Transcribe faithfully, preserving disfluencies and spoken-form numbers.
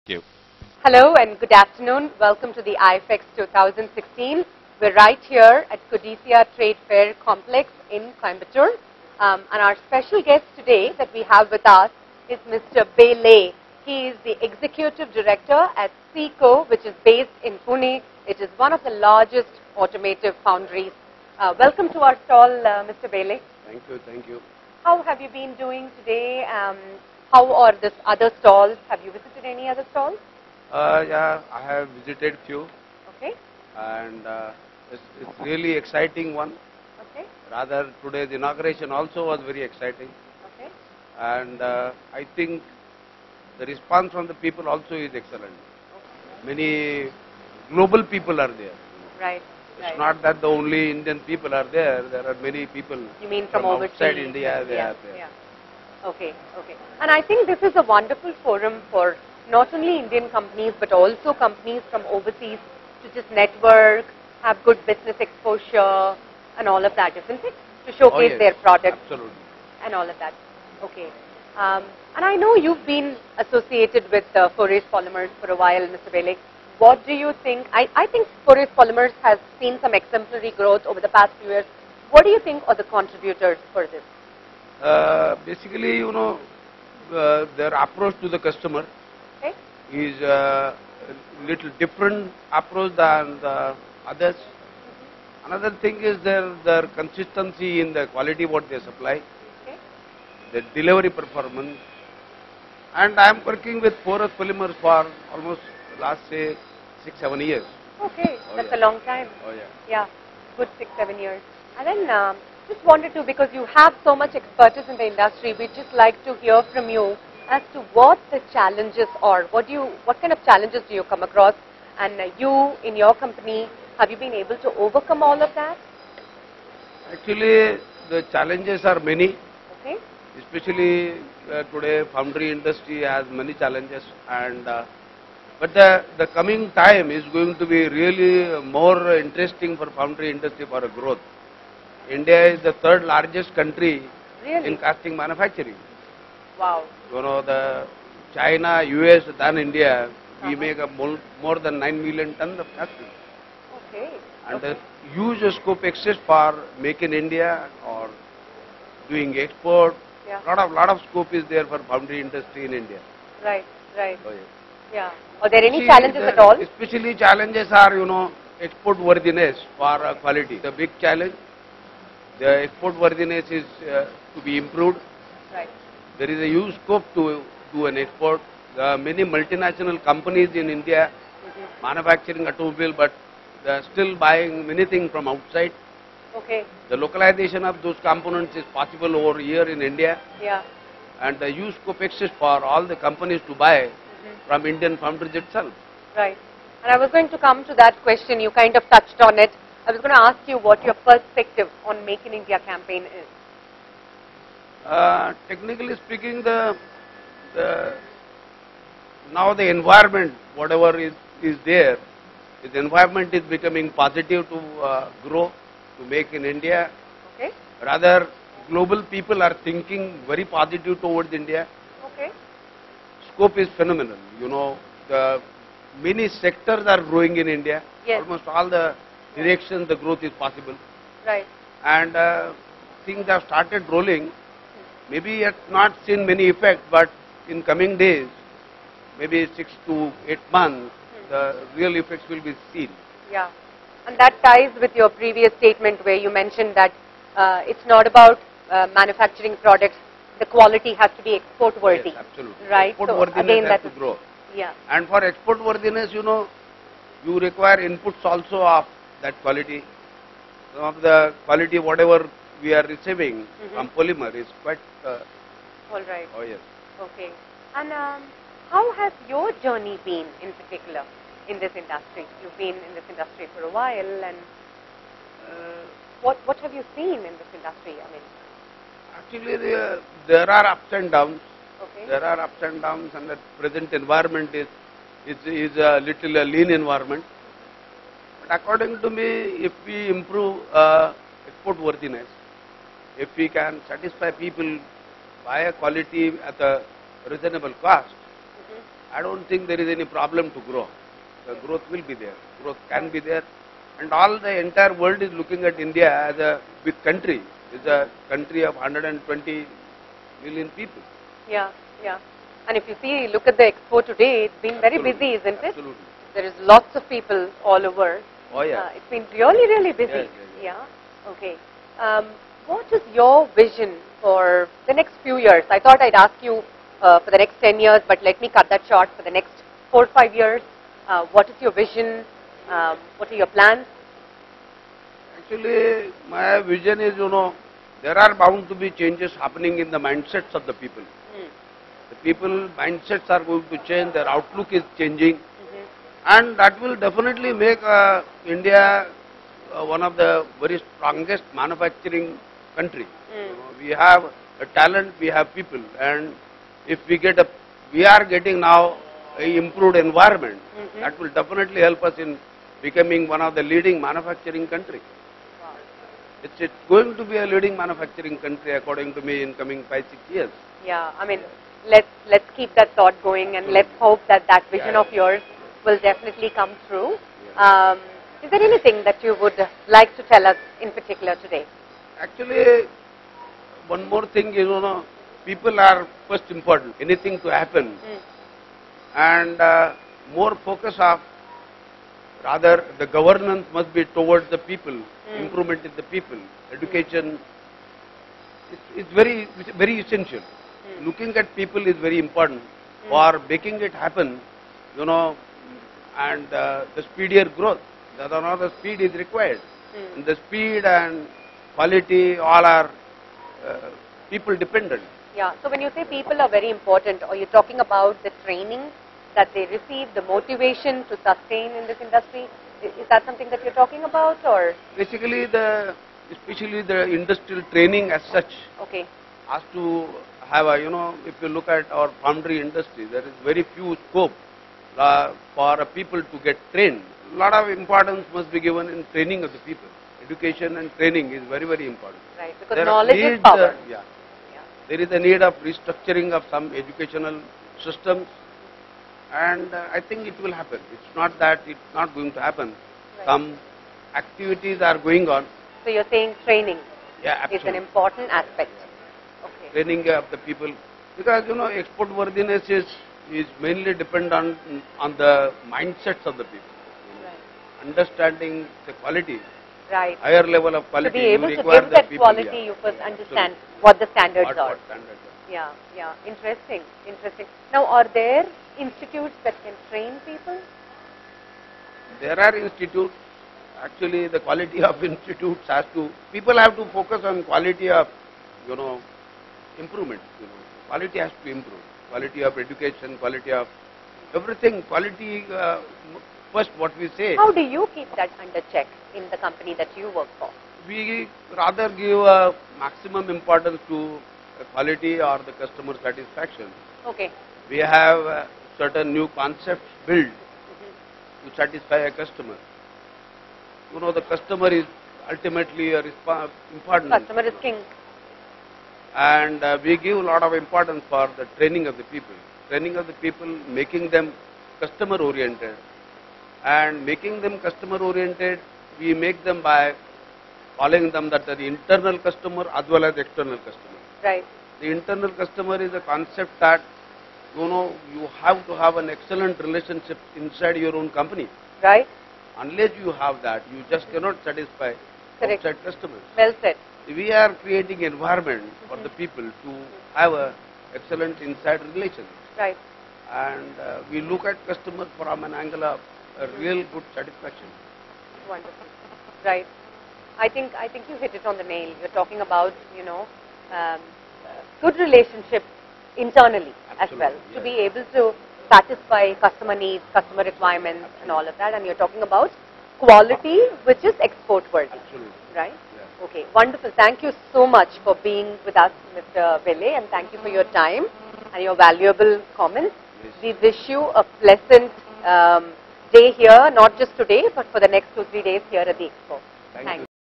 Thank you. Hello and good afternoon. Welcome to the I F E X twenty sixteen. We're right here at Codicia Trade Fair Complex in Coimbatore. Um, and our special guest today that we have with us is Mister Belhe. He is the Executive Director at Seaco, which is based in Pune. It is one of the largest automotive foundries. Uh, welcome to our stall, uh, Mister Belhe. Thank you, thank you. How have you been doing today? Um, how are the other stalls? Have you visited any other stalls? Uh, yeah, I have visited few. Okay. And uh, it's, it's really exciting one. Okay. Rather, today's inauguration also was very exciting. Okay. And uh, I think the response from the people also is excellent. Okay. Many global people are there. Right. It's right. not that the only Indian people are there. There are many people. You mean from, from overseas? outside India? They yeah, are there. Yeah. Okay. Okay. And I think this is a wonderful forum for not only Indian companies but also companies from overseas to just network, have good business exposure, and all of that, isn't it? To showcase Oh, yes. their products. Absolutely. And all of that. Okay. Um, and I know you've been associated with uh, Forace Polymers for a while, Mister Belhe. What do you think? I, I think Forace Polymers has seen some exemplary growth over the past few years. What do you think are the contributors for this? Uh, basically, you know, uh, their approach to the customer Okay. is uh, a little different approach than the others. Mm-hmm. Another thing is their, their consistency in the quality what they supply, Okay. the delivery performance. And I am working with Forace Polymers for almost last say six, seven years. Okay, Oh, that's yeah. a long time. Oh yeah. Yeah, good six, seven years. And then um, just wanted to, because you have so much expertise in the industry, we'd just like to hear from you as to what the challenges are. What do you, what kind of challenges do you come across? And uh, you, in your company, have you been able to overcome all of that? Actually, the challenges are many. Okay. Especially uh, today, foundry industry has many challenges, and uh, but the the coming time is going to be really more interesting for foundry industry for a growth. India is the third largest country Really? in casting manufacturing. Wow. You know, the China, U S than India, we Uh-huh. make a more, more than nine million tons of casting, Okay. and Okay. the huge scope exists for make in India or doing export. Yeah. Lot of lot of scope is there for foundry industry in India. Right, right. Oh, yes. Yeah. Are there any See, challenges the- at all? Especially challenges are, you know, export worthiness for uh, quality. The big challenge, the export worthiness is uh, to be improved. Right. There is a huge scope to do an export. There are many multinational companies in India Mm-hmm. manufacturing automobile, but they are still buying many things from outside. Okay. The localization of those components is possible over here in India, Yeah. and the huge scope exists for all the companies to buy Mm-hmm. from Indian foundries itself. Right. And I was going to come to that question. You kind of touched on it. I was going to ask you what your perspective on Make in India campaign is. Uh, technically speaking, the, the now the environment, whatever is, is there, the environment is becoming positive to uh, grow, to make in India. Okay. Rather, global people are thinking very positive towards India. Okay. Scope is phenomenal. You know, the many sectors are growing in India. Yes. Almost all the directions the growth is possible. Right. And uh, things have started rolling. Maybe yet not seen many effects, but in coming days, maybe six to eight months, the real effects will be seen. Yeah. And that ties with your previous statement where you mentioned that uh, it's not about uh, manufacturing products. The quality has to be export worthy. Yes, absolutely. Right. Export So worthiness again, has that to is, grow. yeah. And for export worthiness, you know, you require inputs also of that quality. Some of the quality, whatever we are receiving Mm-hmm. from polymer is quite, uh, All right. oh yes. Okay. And um, how has your journey been in particular in this industry? You've been in this industry for a while, and uh, what what have you seen in this industry? I mean, Actually, there, there are ups and downs. okay. There are ups and downs, and the present environment is, is, is a little a lean environment. But according to me, if we improve uh, export worthiness, if we can satisfy people buy a quality at a reasonable cost, Mm-hmm. I don't think there is any problem to grow. The growth will be there. Growth can be there. And all the entire world is looking at India as a big country. It's a country of one hundred twenty million people. Yeah, yeah. And if you see, look at the Expo today, it's been very Absolutely. busy, isn't it? Absolutely. There is lots of people all over. Oh, yeah. Uh, it's been really, really busy. Yes, yes, yes. Yeah. Okay. Um, what is your vision for the next few years? I thought I'd ask you uh, for the next ten years, but let me cut that short. For the next four or five years, uh, what is your vision? Um, what are your plans? Actually, my vision is, you know, there are bound to be changes happening in the mindsets of the people. Mm. The people mindsets are going to change, their outlook is changing, Mm-hmm. and that will definitely make uh, India uh, one of the very strongest manufacturing country. Mm. You know, we have a talent, we have people, and if we get a, we are getting now a improved environment, Mm-hmm. that will definitely help us in becoming one of the leading manufacturing country. Wow. It's, it's going to be a leading manufacturing country according to me in coming five, six years. Yeah, I mean, let's let's keep that thought going, and let's hope that that vision Yeah. of yours will definitely come through. Yeah. Um, is there anything that you would like to tell us in particular today? Actually, one more thing is, you know, people are first important. Anything to happen, Mm. and uh, more focus of, rather the governance must be towards the people, Mm. improvement in the people, education. It's, it's very, it's very essential. Mm. Looking at people is very important Mm. for making it happen, you know, and uh, the speedier growth. The other speed is required. Mm. And the speed and quality all are uh, people dependent. Yeah, so when you say people are very important, are you talking about the training that they receive, the motivation to sustain in this industry? Is, is that something that you're talking about, or? Basically, the especially the industrial training as such Okay. has to have a, you know, if you look at our foundry industry, there is very few scope uh, for a people to get trained. A lot of importance must be given in training of the people. Education and training is very, very important. Right, because There knowledge need, is power. uh, yeah. Yeah. There is a need of restructuring of some educational systems, and uh, I think it will happen. It's not that it's not going to happen. Right. Some activities are going on. So you're saying training Yeah, is an absolutely. important aspect. Okay. Training of the people, because, you know, export worthiness is is mainly depend on on the mindsets of the people. Right. Understanding the quality, Right. higher level of quality. To be able you to require give the that people, quality, yeah. you first Yeah, understand absolutely. what the standards What- are. what standards are. Yeah, yeah. Interesting, interesting. Now, are there institutes that can train people? There are institutes. Actually, the quality of institutes has to, people have to focus on quality of, you know, improvement. You know, quality has to improve. Quality of education, quality of everything. Quality, uh, first what we say, How do you keep that under check in the company that you work for? we rather give a maximum importance to the quality or the customer satisfaction. Okay. We have uh, certain new concepts built Mhm. to satisfy a customer. You know, the customer is ultimately a resp- important. Customer is king. And uh, we give a lot of importance for the training of the people. Training of the people, making them customer oriented. And making them customer oriented, we make them by calling them that the internal customer as well as external customer. Right. The internal customer is a concept that, you know, you have to have an excellent relationship inside your own company. Right. Unless you have that, you just cannot satisfy Correct. outside customers. Well said. We are creating environment for the people to have a excellent inside relation. Right. And uh, we look at customers from an angle of a real good satisfaction. Wonderful. Right. I think I think you hit it on the nail. You're talking about, you know, um, uh, good relationship internally as Absolutely, well, to yes. be able to satisfy customer needs, customer requirements, and all of that. And you're talking about quality, which is export worthy, Absolutely. right? Yeah. Okay, wonderful. Thank you so much for being with us, Mister Belhe, and thank you for your time and your valuable comments. Yes. We wish you a pleasant um, day here, not just today, but for the next two, three days here at the Expo. Thank Thank you. you.